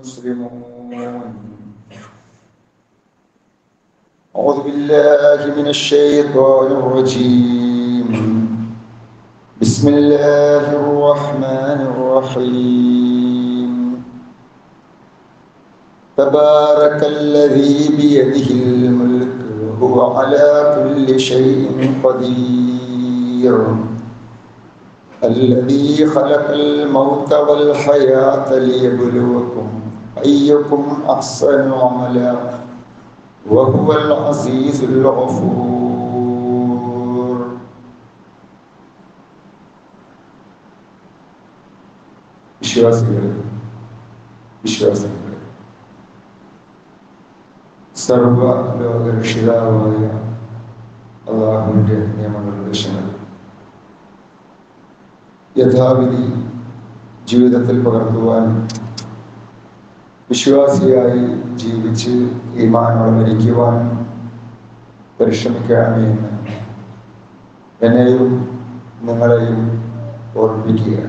مسلمون. أعوذ بالله من الشيطان الرجيم. بسم الله الرحمن الرحيم. تبارك الذي بيده الملك وهو على كل شيء قدير. الذي خلق الموت والحياة ليبلوكم أيكم أحسن عملا وهو العزيز الغفور. വിശ്വാസികളെ സർവ ലോക രക്ഷിതാവായ അല്ലാഹുവിന്റെ നിയമനിർദ്ദേശങ്ങൾ യഥാവിധി ജീവിതത്തിൽ പകർത്തുവാൻ വിശ്വാസിയായി ജീവിച്ച് ഈമാനോടെ മരിക്കുവാൻ പരിശ്രമിക്കണമേ എന്ന് എന്നെയും നിങ്ങളെയും ഓർമ്മിപ്പിക്കുക.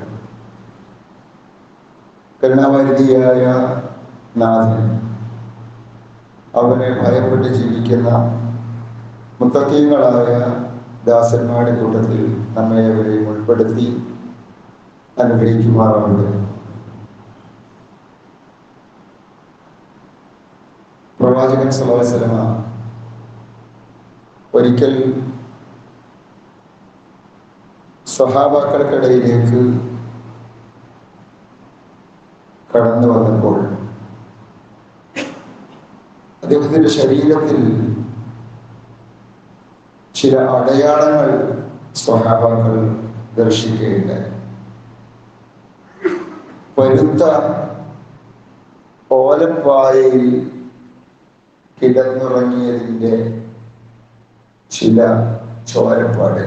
കരുണാവാരിധിയായ നാഥൻ അവനെ ഭയപ്പെട്ട് ജീവിക്കുന്ന മുത്തഖീങ്ങളായ ദാസന്മാരുടെ കൂട്ടത്തിൽ നമ്മെ അവരെയും ഉൾപ്പെടുത്തി അനുഗ്രഹിക്കുമാറാവുന്നത്. പ്രവാചകൻ സ്വല്ലല്ലാഹു അലൈഹി വസല്ലമ ഒരിക്കൽ സ്വഹാബാക്കൾക്കിടയിലേക്ക് കടന്നു വന്നപ്പോൾ അദ്ദേഹത്തിന്റെ ശരീരത്തിൽ ചില അടയാളങ്ങൾ സ്വഹാബാക്കൾ ദർശിക്കുകയുണ്ടായി. പരുത്ത ഓലപ്പായയിൽ കിടന്നുറങ്ങിയതിൻ്റെ ചില ചോരപ്പാട്,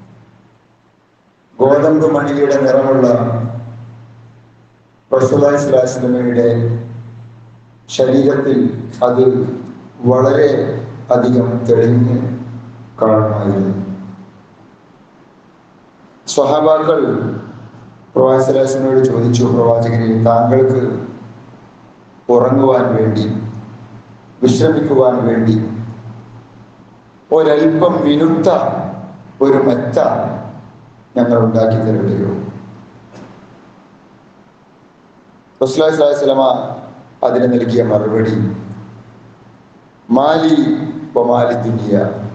ഗോതമ്പ് മണിയുടെ നിറമുള്ള റസൂലുള്ളാഹി സ്വല്ലല്ലാഹു അലൈഹി വസല്ലമയുടെ ശരീരത്തിൽ അത് വളരെ അധികം തെളിഞ്ഞ് കാണുമായിരുന്നു. സ്വഹാബാക്കൾ പ്രവാചകൻ സ്വല്ലല്ലാഹു അലൈഹി വസല്ലമയോട് ചോദിച്ചു, പ്രവാചകനെ, താങ്കൾക്ക് ഉറങ്ങുവാൻ വേണ്ടി, വിശ്രമിക്കുവാൻ വേണ്ടി ഒരൽപ്പം മിനുത്ത ഒരു മെത്ത ഞങ്ങൾ ഉണ്ടാക്കി തരുകയോ? റസൂലുള്ളാഹി സ്വല്ലല്ലാഹു അലൈഹി വസല്ലമ അതിന് നൽകിയ മറുപടി, മാലി വമാലി ദുനിയ,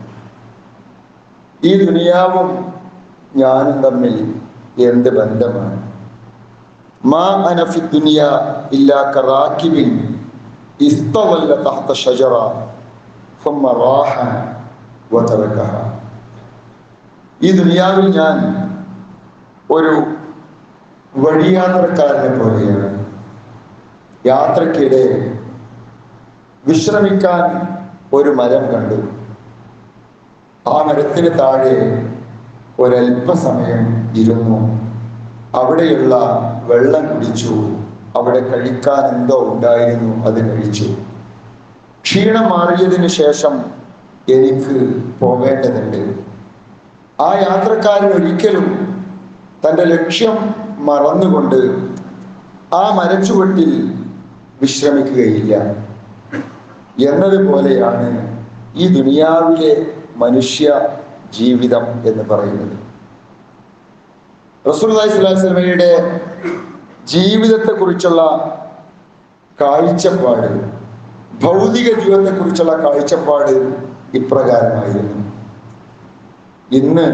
ഈ ദുനിയാവും ഞാനും തമ്മിൽ എന്ത് ബന്ധമാണ്? മാ അന ഫി ദുനിയ ഇല്ലാ കറാകിബിൻ ഇസ്തവല്ല തഹത ഷജറ ഫമ്മ റാഹ വതറകഹ. ഈ ദുനിയാവിൽ ഞാൻ ഒരു വഴിയാത്രക്കാരനെ പോലെയാണ്. യാത്രക്കിടെ വിശ്രമിക്കാൻ ഒരു മരം കണ്ടു. ആ മരത്തിന് താഴെ ഒരല്പസമയം ഇരുന്നു, അവിടെയുള്ള വെള്ളം കുടിച്ചു, അവിടെ കഴിക്കാൻ എന്തോ ഉണ്ടായിരുന്നു, അത് കഴിച്ചു. ക്ഷീണം മാറിയതിനു ശേഷം എനിക്ക് പോകേണ്ടതുണ്ട്. ആ യാത്രക്കാരൻ ഒരിക്കലും തൻ്റെ ലക്ഷ്യം മറന്നുകൊണ്ട് ആ മരച്ചുവട്ടിൽ വിശ്രമിക്കുകയില്ല എന്നതുപോലെയാണ് ഈ ദുനിയാവിലെ മനുഷ്യ ജീവിതം എന്ന് പറയുന്നത്. റസൂലുള്ളാഹി സ്വല്ലല്ലാഹു അലൈഹി വസല്ലമയുടെ ജീവിതത്തെക്കുറിച്ചുള്ള കാഴ്ചപ്പാട്, ഭൗതിക ജീവിതത്തെക്കുറിച്ചുള്ള കാഴ്ചപ്പാട് ഇപ്രകാരമായിരുന്നു. ഇന്ന്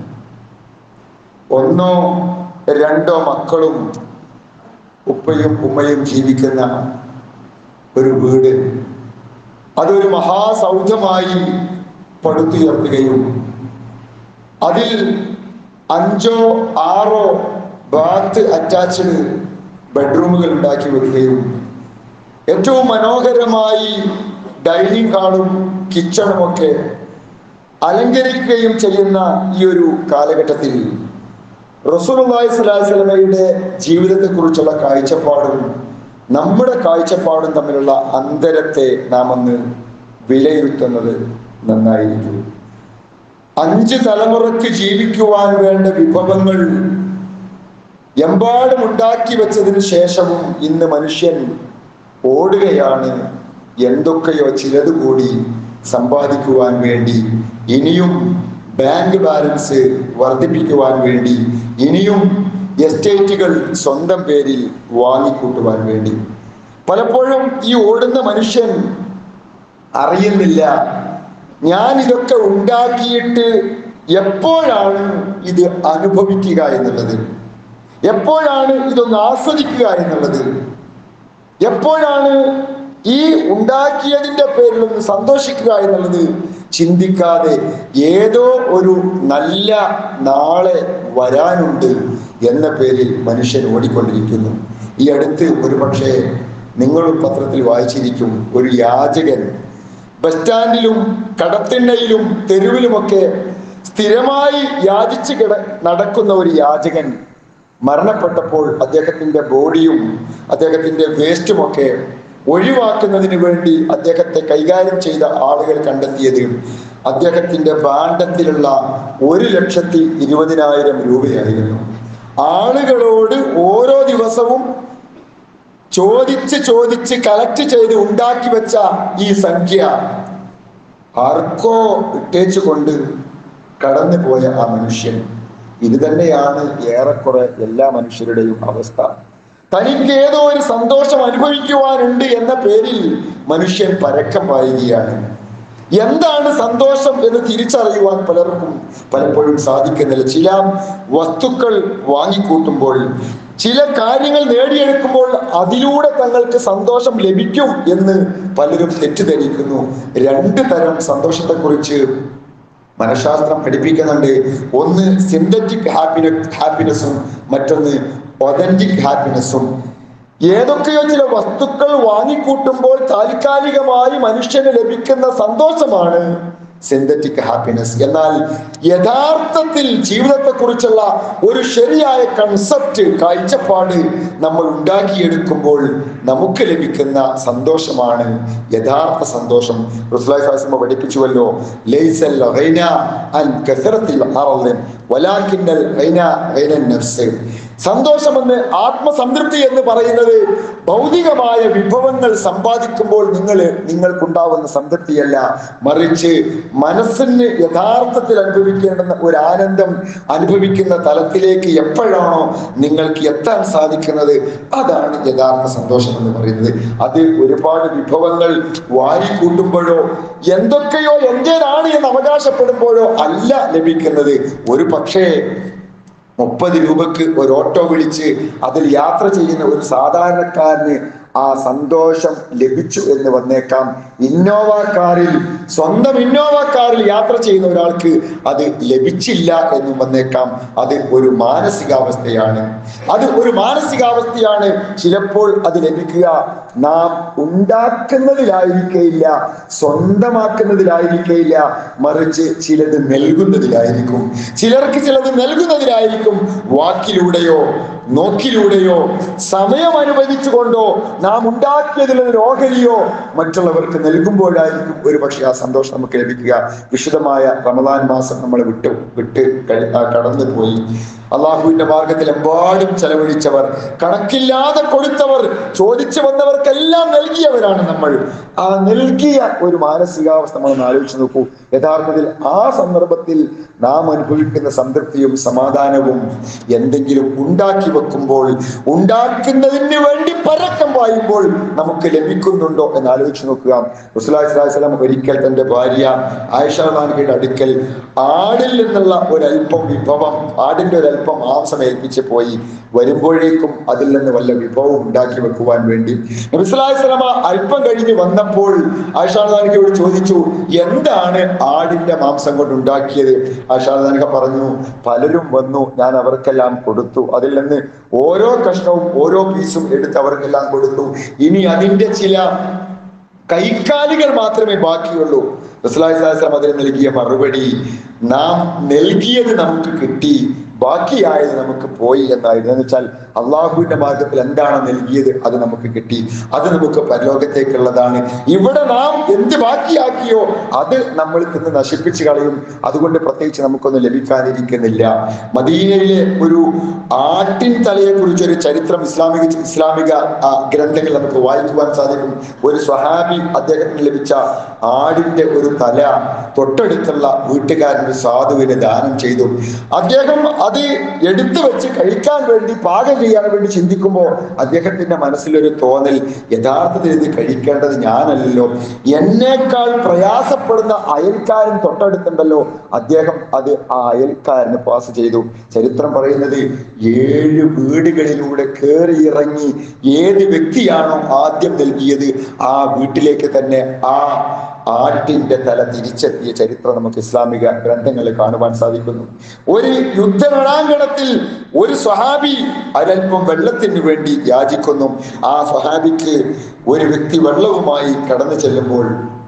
ഒന്നോ രണ്ടോ മക്കളും ഉപ്പയും ഉമ്മയും ജീവിക്കുന്ന ഒരു വീട്, അതൊരു മഹാസൗധമായി പടുത്തുയർത്തുകയും അതിൽ 5 or 6 ബാത്ത് അറ്റാച്ച്ഡ് ബെഡ്റൂമുകൾ ഉണ്ടാക്കി വെക്കുകയും ഏറ്റവും മനോഹരമായി ഡൈനിങ് ഹാളും കിച്ചണും ഒക്കെ അലങ്കരിക്കുകയും ചെയ്യുന്ന ഈ ഒരു കാലഘട്ടത്തിൽ റസൂലുള്ളാഹി സ്വല്ലല്ലാഹു അലൈഹി വസല്ലമയുടെ ജീവിതത്തെക്കുറിച്ചുള്ള കാഴ്ചപ്പാടും നമ്മുടെ കാഴ്ചപ്പാടും തമ്മിലുള്ള അന്തരത്തെ നാം ഒന്ന് വിലയിരുത്തുന്നത് നന്നായിരിക്കും. 5 തലമുറയ്ക്ക് ജീവിക്കുവാൻ വേണ്ട വിഭവങ്ങൾ എമ്പാടും ഉണ്ടാക്കി വെച്ചതിന് ശേഷവും ഇന്ന് മനുഷ്യൻ ഓടുകയാണ്. എന്തൊക്കെയോ ചിലത് കൂടി സമ്പാദിക്കുവാൻ വേണ്ടി, ഇനിയും ബാങ്ക് ബാലൻസ് വർദ്ധിപ്പിക്കുവാൻ വേണ്ടി, ഇനിയും എസ്റ്റേറ്റുകൾ സ്വന്തം പേരിൽ വാങ്ങിക്കൂട്ടുവാൻ വേണ്ടി. പലപ്പോഴും ഈ ഓടുന്ന മനുഷ്യൻ അറിയുന്നില്ല, ഞാൻ ഇതൊക്കെ ഉണ്ടാക്കിയിട്ട് എപ്പോഴാണ് ഇത് അനുഭവിക്കുക എന്നുള്ളത്, എപ്പോഴാണ് ഇതൊന്ന് ആസ്വദിക്കുക എന്നുള്ളത്, എപ്പോഴാണ് ഈ ഉണ്ടാക്കിയതിൻ്റെ പേരിലൊന്ന് സന്തോഷിക്കുക എന്നുള്ളത് ചിന്തിക്കാതെ ഏതോ ഒരു നല്ല നാളെ വരാനുണ്ട് എന്ന പേരിൽ മനുഷ്യൻ ഓടിക്കൊണ്ടിരിക്കുന്നു. ഈ അടുത്ത് ഒരുപക്ഷെ നിങ്ങളും പത്രത്തിൽ വായിച്ചിരിക്കും, ഒരു യാചകൻ ബസ് സ്റ്റാൻഡിലും കടത്തിണ്ണയിലും തെരുവിലുമൊക്കെ സ്ഥിരമായി യാചിച്ച് നടക്കുന്ന ഒരു യാചകൻ മരണപ്പെട്ടപ്പോൾ അദ്ദേഹത്തിന്റെ ബോഡിയും അദ്ദേഹത്തിന്റെ വേസ്റ്റുമൊക്കെ ഒഴിവാക്കുന്നതിന് വേണ്ടി അദ്ദേഹത്തെ കൈകാര്യം ചെയ്ത ആളുകൾ കണ്ടെത്തിയത് അദ്ദേഹത്തിന്റെ ഭാണ്ഡത്തിലുള്ള 1,20,000 രൂപയായിരുന്നു. ആളുകളോട് ഓരോ ദിവസവും ചോദിച്ച് കളക്ട് ചെയ്ത് ഉണ്ടാക്കി വെച്ച ഈ സംഖ്യ ആർക്കോ ഇട്ടേച്ചു കൊണ്ട് കടന്നു പോയ ആ മനുഷ്യൻ. ഇത് തന്നെയാണ് ഏറെക്കുറെ എല്ലാ മനുഷ്യരുടെയും അവസ്ഥ. തനിക്ക് ഏതോ ഒരു സന്തോഷം അനുഭവിക്കുവാനുണ്ട് എന്ന പേരിൽ മനുഷ്യൻ പരക്കം പായുകയാണ്. എന്താണ് സന്തോഷം എന്ന് തിരിച്ചറിയുവാൻ പലപ്പോഴും സാധിക്കുന്നില്ല. ചില വസ്തുക്കൾ വാങ്ങിക്കൂട്ടുമ്പോൾ, ചില കാര്യങ്ങൾ നേടിയെടുക്കുമ്പോൾ അതിലൂടെ തങ്ങൾക്ക് സന്തോഷം ലഭിക്കും എന്ന് പലരും തെറ്റിദ്ധരിക്കുന്നു. 2 തരം സന്തോഷത്തെക്കുറിച്ച് മനഃശാസ്ത്രം പഠിപ്പിക്കുന്നുണ്ട്. ഒന്ന് സിന്തറ്റിക് ഹാപ്പിനെസ്സും മറ്റൊന്ന് ഒതന്റിക് ഹാപ്പിനെസ്സും. ഏതൊക്കെയോ ചില വസ്തുക്കൾ വാങ്ങിക്കൂട്ടുമ്പോൾ താൽക്കാലികമായി മനുഷ്യന് ലഭിക്കുന്ന സന്തോഷമാണ് സിന്തറ്റിക് ഹാപ്പിനെസ്. എന്നാൽ യഥാർത്ഥത്തിൽ ജീവിതത്തെക്കുറിച്ചുള്ള ഒരു ശരിയായ കൺസെപ്റ്റ്, കാഴ്ചപ്പാട് നമ്മൾ ഉണ്ടാക്കിയെടുക്കുമ്പോൾ നമുക്ക് ലഭിക്കുന്ന സന്തോഷമാണ് യഥാർത്ഥ സന്തോഷം. റസൂലുള്ളാഹി സ്വല്ലല്ലാഹു അലൈഹി വസല്ലം പഠിപ്പിച്ചുവല്ലോ, ലൈസൽ ഗൈന അൻ കസറത്തിൽ അർള് വലാകിന്നൽ ഗൈന ഗൈനൻ നഫ്സ്. സന്തോഷമെന്ന്, ആത്മസംതൃപ്തി എന്ന് പറയുന്നത് ഭൗതികമായ വിഭവങ്ങൾ സമ്പാദിക്കുമ്പോൾ നിങ്ങൾക്കുണ്ടാവുന്ന സംതൃപ്തിയല്ല, മറിച്ച് മനസ്സിന് യഥാർത്ഥത്തിൽ അനുഭവിക്കേണ്ടുന്ന ഒരു ആനന്ദം അനുഭവിക്കുന്ന തലത്തിലേക്ക് എപ്പോഴാണോ നിങ്ങൾക്ക് എത്താൻ സാധിക്കുന്നത്, അതാണ് യഥാർത്ഥ സന്തോഷം എന്ന് പറയുന്നത്. അത് ഒരുപാട് വിഭവങ്ങൾ വാരിക്കൂട്ടുമ്പോഴോ എന്തൊക്കെയോ എന്റേതാണ് എന്ന് അവകാശപ്പെടുമ്പോഴോ അല്ല ലഭിക്കുന്നത്. ഒരു പക്ഷേ 30 രൂപക്ക് ഒരു ഓട്ടോ വിളിച്ച് അതിൽ യാത്ര ചെയ്യുന്ന ഒരു സാധാരണക്കാരന് ആ സന്തോഷം ലഭിച്ചു എന്ന് വന്നേക്കാം. സ്വന്തം ഇന്നോവ കാറിൽ യാത്ര ചെയ്യുന്ന ഒരാൾക്ക് അത് ലഭിച്ചില്ല എന്നും വന്നേക്കാം. അത് ഒരു മാനസികാവസ്ഥയാണ്. ചിലപ്പോൾ അത് ലഭിക്കുക നാം ഉണ്ടാക്കുന്നതിലായിരിക്കില്ല, സ്വന്തമാക്കുന്നതിലായിരിക്കില്ല, മറിച്ച് ചിലത് നൽകുന്നതിലായിരിക്കും. ചിലർക്ക് ചിലത് നൽകുന്നതിലായിരിക്കും. വാക്കിലൂടെയോ നോക്കിലൂടെയോ സമയം അനുവദിച്ചുകൊണ്ടോ നാം ഉണ്ടാക്കിയതിലൊരു ഓഹരിയോ മറ്റുള്ളവർക്ക് നൽകുമ്പോഴായിരിക്കും ഒരു പക്ഷേ ആ സന്തോഷം നമുക്ക് ലഭിക്കുക. വിശുദ്ധമായ റമദാൻ മാസം നമ്മൾ വിട്ട് കടന്നു പോയി. അള്ളാഹുവിന്റെ മാർഗത്തിൽ എമ്പാടും ചെലവഴിച്ചവർ, കണക്കില്ലാതെ കൊടുത്തവർ, ചോദിച്ചു വന്നവർക്കെല്ലാം നൽകിയവരാണ് നമ്മൾ. ആ നൽകിയ ഒരു മാനസികാവസ്ഥ നമ്മളൊന്ന് ആലോചിച്ച് നോക്കൂ. യഥാർത്ഥത്തിൽ ആ സന്ദർഭത്തിൽ നാം അനുഭവിക്കുന്ന സംതൃപ്തിയും സമാധാനവും എന്തെങ്കിലും ഉണ്ടാക്കി വെക്കുമ്പോൾ, ഉണ്ടാക്കുന്നതിന് വേണ്ടി പരക്കം പായുമ്പോൾ നമുക്ക് ലഭിക്കുന്നുണ്ടോ എന്ന് ആലോചിച്ച് നോക്കുക. റസൂലുള്ളാഹി സ്വല്ലല്ലാഹു അലൈഹി വസല്ലം ഒരിക്കൽ തന്റെ ഭാര്യ ആയിഷ റളിയല്ലാഹുവിന്റെ അടുക്കൽ ആടിൽ നിന്നുള്ള ഒരൽപ്പം വിഭവം, ആടിന്റെ ഒരൽപ്പം മാംസം ഏൽപ്പിച്ച് പോയി. വരുമ്പോഴേക്കും അതിൽ നിന്ന് വല്ല വിഭവം ഉണ്ടാക്കി വെക്കുവാൻ വേണ്ടി നബി സല്ലല്ലാഹു അലൈഹി വസല്ലം അല്പം കഴിഞ്ഞ് വന്നപ്പോൾ ആയിഷ റളിയല്ലാഹുവിനോട് ചോദിച്ചു, എന്താണ് ആടിന്റെ മാംസം കൊണ്ട് ഉണ്ടാക്കിയത്? ആയിഷ റളിയല്ലാഹു പറഞ്ഞു, പലരും വന്നു, ഞാൻ അവർക്കെല്ലാം കൊടുത്തു. അതിൽ നിന്ന് ഓരോ കഷ്ണവും ഓരോ പീസും എടുത്ത് അവർക്കെല്ലാം കൊടുത്തു. ഇനി അതിന്റെ ചില കൈക്കാലികൾ മാത്രമേ ബാക്കിയുള്ളൂ. റസൂലുള്ളാഹി സ്വല്ലല്ലാഹു അലൈഹി വസല്ലം അതിന് നൽകിയ മറുപടി, നാം നൽകിയത് നമുക്ക് കിട്ടി, ബാക്കിയായത് നമുക്ക് പോയി എന്നായിരുന്നു. എന്ന് വെച്ചാൽ അള്ളാഹുവിന്റെ മാർഗത്തിൽ എന്താണോ നൽകിയത് അത് നമുക്ക് കിട്ടി, അത് നമുക്ക് പരലോകത്തേക്കുള്ളതാണ്. ഇവിടെ നാം എന്ത് ബാക്കിയാക്കിയോ അത് നമ്മൾ ഇന്ന് നശിപ്പിച്ചു കളയും. അതുകൊണ്ട് പ്രത്യേകിച്ച് നമുക്കൊന്നും ലഭിക്കാതിരിക്കുന്നില്ല. മദീനയിലെ ഒരു ആട്ടിൻ തലയെ കുറിച്ചൊരു ചരിത്രം ഇസ്ലാമിക ഗ്രന്ഥങ്ങൾ നമുക്ക് വായിക്കുവാൻ സാധിക്കും. ഒരു സ്വഹാബി അദ്ദേഹത്തിന് ലഭിച്ച ആടിന്റെ ഒരു തല തൊട്ടടുത്തുള്ള വീട്ടുകാരന് സാധുവിന് ദാനം ചെയ്തു. അദ്ദേഹം അത് എടുത്തു വെച്ച് കഴിക്കാൻ വേണ്ടി, പാകം ചെയ്യാൻ വേണ്ടി ചിന്തിക്കുമ്പോൾ അദ്ദേഹത്തിന്റെ മനസ്സിലൊരു തോന്നൽ, യഥാർത്ഥത്തിൽ ഇത് കഴിക്കേണ്ടത് ഞാനല്ലല്ലോ, എന്നേക്കാൾ പ്രയാസപ്പെടുന്ന അയൽക്കാരൻ തൊട്ടടുത്തുണ്ടല്ലോ. അദ്ദേഹം അത് ആ അയൽക്കാരന് പാസ് ചെയ്തു. ചരിത്രം പറയുന്നത് 7 വീടുകളിലൂടെ കയറി ഇറങ്ങി ഏത് വ്യക്തിയാണോ ആദ്യം നൽകിയത് ആ വീട്ടിലേക്ക് തന്നെ ആ ആട്ടിന്റെ തല തിരിച്ചെത്തിയ ചരിത്രം നമുക്ക് ഇസ്ലാമിക ഗ്രന്ഥങ്ങളിൽ കാണുവാൻ സാധിക്കുന്നു. ഒരു യുദ്ധരണാങ്കണത്തിൽ ഒരു സ്വഹാബി ഒരൽപ്പം വെള്ളത്തിന് വേണ്ടി യാചിക്കുന്നു. ആ സ്വഹാബിക്ക് ഒരു വ്യക്തി വെള്ളവുമായി കടന്നു ചെല്ലുമ്പോൾ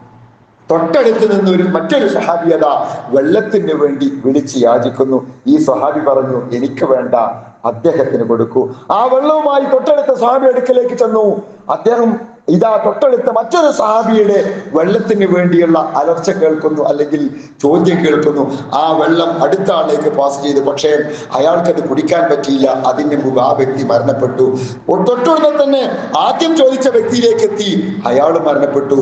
തൊട്ടടുത്ത് നിന്ന് മറ്റൊരു സ്വഹാബിയത വെള്ളത്തിന് വേണ്ടി വിളിച്ച് യാചിക്കുന്നു. ഈ സ്വഹാബി പറഞ്ഞു, എനിക്ക് വേണ്ട, അദ്ദേഹത്തിന് കൊടുക്കൂ. ആ വെള്ളവുമായി തൊട്ടടുത്ത സ്വഹാബി അടുക്കലേക്ക് ചെന്നു. അദ്ദേഹം ഇതാ തൊട്ടടുത്ത മറ്റൊരു സഹാബിയുടെ വെള്ളത്തിന് വേണ്ടിയുള്ള അലർച്ച കേൾക്കുന്നു, അല്ലെങ്കിൽ ചോദ്യം കേൾക്കുന്നു. ആ വെള്ളം അടുത്ത ആളിലേക്ക് പാസ് ചെയ്തു. പക്ഷേ അയാൾക്കത് കുടിക്കാൻ പറ്റിയില്ല. അതിന് മുമ്പ് ആ വ്യക്തി മരണപ്പെട്ടു. തൊട്ടുടനെ തന്നെ ആദ്യം ചോദിച്ച വ്യക്തിയിലേക്ക് എത്തി, അയാൾ മരണപ്പെട്ടു.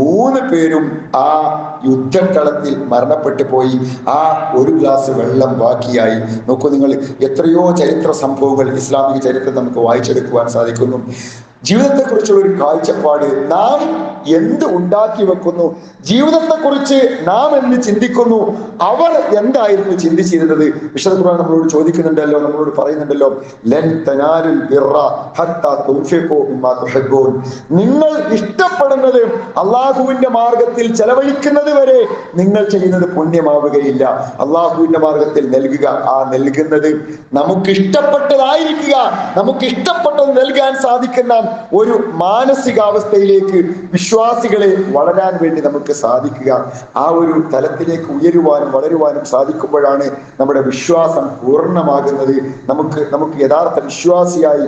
3 പേരും ആ യുദ്ധക്കളത്തിൽ മരണപ്പെട്ടു പോയി. ആ ഒരു ഗ്ലാസ് വെള്ളം ബാക്കിയായി. നോക്കൂ നിങ്ങൾ, എത്രയോ ചരിത്ര സംഭവങ്ങൾ ഇസ്ലാമിക ചരിത്രം നമുക്ക് വായിച്ചെടുക്കുവാൻ സാധിക്കുന്നു. ജീവിതത്തെക്കുറിച്ചുള്ള ഒരു കാഴ്ചപ്പാട്, നാം എന്ത് ഉണ്ടാക്കി വെക്കുന്നു, ജീവിതത്തെക്കുറിച്ച് നാം എന്ത് ചിന്തിക്കുന്നു, അവർ എന്തായിരുന്നു ചിന്തിച്ചിരുന്നത്? വിശുദ്ധ ഖുർആൻ നമ്മളോട് ചോദിക്കുന്നുണ്ടല്ലോ, നമ്മളോട് പറയുന്നുണ്ടല്ലോ, ലൻ തനാലുൽ ബിർറ ഹത്താ തുൻഫിഖു മിമ്മാ തുഹിബ്ബൂൻ. നിങ്ങൾ ഇഷ്ടപ്പെടുന്നത് അള്ളാഹുവിന്റെ മാർഗത്തിൽ ചെലവഴിക്കുന്നത് വരെ നിങ്ങൾ ചെയ്യുന്നത് പുണ്യമാവുകയില്ല. അള്ളാഹുവിന്റെ മാർഗത്തിൽ നൽകുക, ആ നൽകുന്നത് നമുക്ക് ഇഷ്ടപ്പെട്ടതായിരിക്കുക, നമുക്ക് ഇഷ്ടപ്പെട്ടത് നൽകാൻ സാധിക്കുന്ന ഒരു മാനസികാവസ്ഥയിലേക്ക് വിശ്വാസികളെ വളരാൻ വേണ്ടി നമുക്ക് സാധിക്കുക. ആ ഒരു തലത്തിലേക്ക് ഉയരുവാനും വളരുവാനും സാധിക്കുമ്പോഴാണ് നമ്മുടെ വിശ്വാസം പൂർണ്ണമാകുന്നത്. നമുക്ക് യഥാർത്ഥ വിശ്വാസിയായി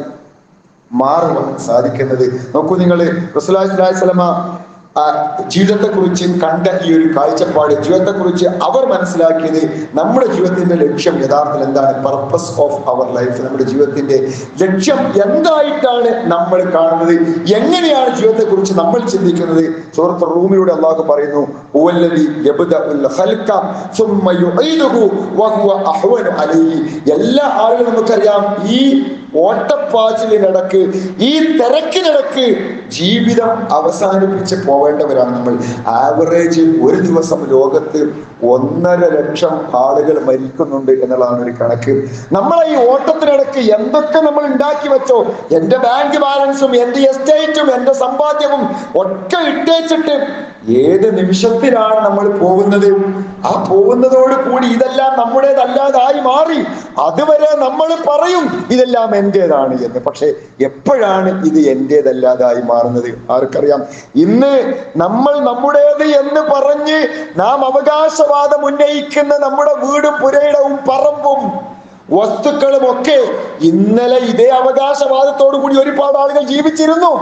മാറുവാൻ സാധിക്കുന്നത്. നോക്കൂ നിങ്ങൾ, റസൂലുള്ളാഹി സ്വല്ലല്ലാഹു അലൈഹി വസല്ലമ ജീവിതത്തെക്കുറിച്ച് കണ്ട ഈ ഒരു കാഴ്ചപ്പാട്, ജീവിതത്തെക്കുറിച്ച് അവർ മനസ്സിലാക്കിയത്, നമ്മുടെ ജീവിതത്തിന്റെ ലക്ഷ്യം യഥാർത്ഥത്തിൽ എന്താണ്, പർപ്പസ് ഓഫ് അവർ ലൈഫ്, നമ്മുടെ ജീവിതത്തിന്റെ ലക്ഷ്യം എന്തായിട്ടാണ് നമ്മൾ കാണുന്നത്, എങ്ങനെയാണ് ജീവിതത്തെക്കുറിച്ച് നമ്മൾ ചിന്തിക്കുന്നത്? സൂറത്ത് റൂമിലൂടെ അല്ലാഹു പറയുന്നു, ഹുവല്ലദീ യബ്ദഉൽ ഖൽഖ സുമ്മ യുഈദുഹു വഹുവ അഹ്വനു അലൈഹി. എല്ലാ ആളുകളും നമുക്കറിയാം, ഈ ഓട്ടപ്പാച്ചിലിനിടക്ക്, ഈ തിരക്കിനിടക്ക് ജീവിതം അവസാനിപ്പിച്ച് പോവേണ്ടവരാണ് നമ്മൾ. ആവറേജ് ഒരു ദിവസം ലോകത്ത് 1.5 ലക്ഷം ആളുകൾ മരിക്കുന്നുണ്ട് എന്നുള്ളതാണ് ഒരു കണക്ക്. നമ്മളെ ഈ ഓട്ടത്തിനിടക്ക് എന്തൊക്കെ നമ്മൾ ഉണ്ടാക്കി വെച്ചോ, എന്റെ ബാങ്ക് ബാലൻസും എന്റെ എസ്റ്റേറ്റും എന്റെ സമ്പാദ്യവും ഒക്കെ ഇട്ടേച്ചിട്ട് ഏത് നിമിഷത്തിലാണ് നമ്മൾ പോകുന്നത്? ആ പോകുന്നതോട് കൂടി ഇതെല്ലാം നമ്മുടേതല്ലാതായി മാറി. അതുവരെ നമ്മൾ പറയും ഇതെല്ലാം എന്റേതാണ് എന്ന്. പക്ഷെ എപ്പോഴാണ് ഇത് എന്റേതല്ലാതായി മാറുന്നത്? ആർക്കറിയാം? ഇന്ന് നമ്മൾ നമ്മുടേത് എന്ന് പറഞ്ഞ് നാം അവകാശവാദം ഉന്നയിക്കുന്ന നമ്മുടെ വീടും പുരയിടവും പറമ്പും വസ്തുക്കളും ഒക്കെ ഇന്നലെ ഇതേ അവകാശവാദത്തോടു കൂടി ഒരുപാട് ആളുകൾ ജീവിച്ചിരുന്നു.